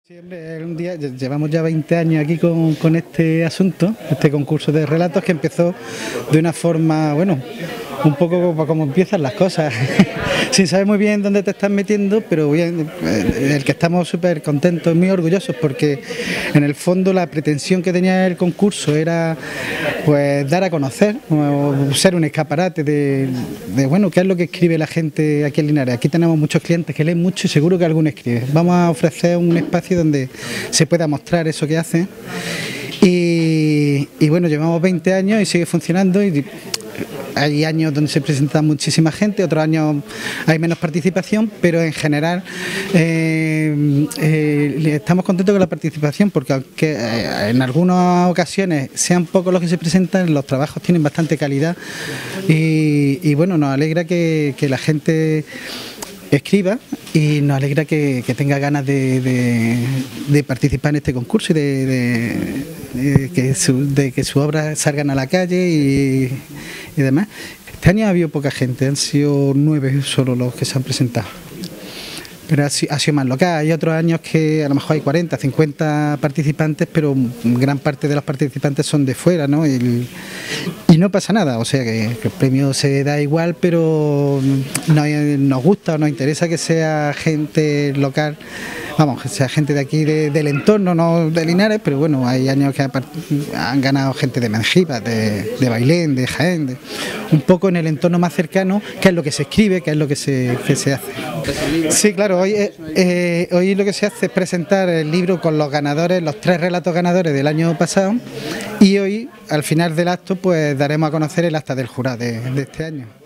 Sí, hombre, un día, llevamos ya 20 años aquí con este asunto, este concurso de relatos que empezó de una forma, bueno, un poco como empiezan las cosas, sin saber muy bien dónde te estás metiendo, pero bien, el que estamos súper contentos y muy orgullosos porque en el fondo la pretensión que tenía el concurso era pues dar a conocer, o ser un escaparate bueno, qué es lo que escribe la gente aquí en Linares. Aquí tenemos muchos clientes que leen mucho y seguro que alguno escribe. Vamos a ofrecer un espacio donde se pueda mostrar eso que hace y bueno, llevamos 20 años y sigue funcionando y hay años donde se presenta muchísima gente, otros años hay menos participación, pero en general estamos contentos con la participación porque aunque en algunas ocasiones sean pocos los que se presentan, los trabajos tienen bastante calidad y bueno, nos alegra que la gente escriba y nos alegra que tenga ganas de participar en este concurso y de que sus obras salgan a la calle y demás. Este año ha habido poca gente, han sido 9 solo los que se han presentado. Pero ha sido más local. Hay otros años que a lo mejor hay 40, 50 participantes, pero gran parte de los participantes son de fuera, ¿no? Y no pasa nada, o sea que el premio se da igual, pero nos gusta o nos interesa que sea gente local, vamos, que sea gente de aquí del entorno, no de Linares, pero bueno, hay años que han ganado gente de Mengíbar, de Bailén, de Jaén, un poco en el entorno más cercano, que es lo que se escribe, que es lo que se hace. Sí, claro, hoy lo que se hace es presentar el libro con los ganadores, los 3 relatos ganadores del año pasado y hoy, al final del acto, pues daremos a conocer el acta del jurado de este año.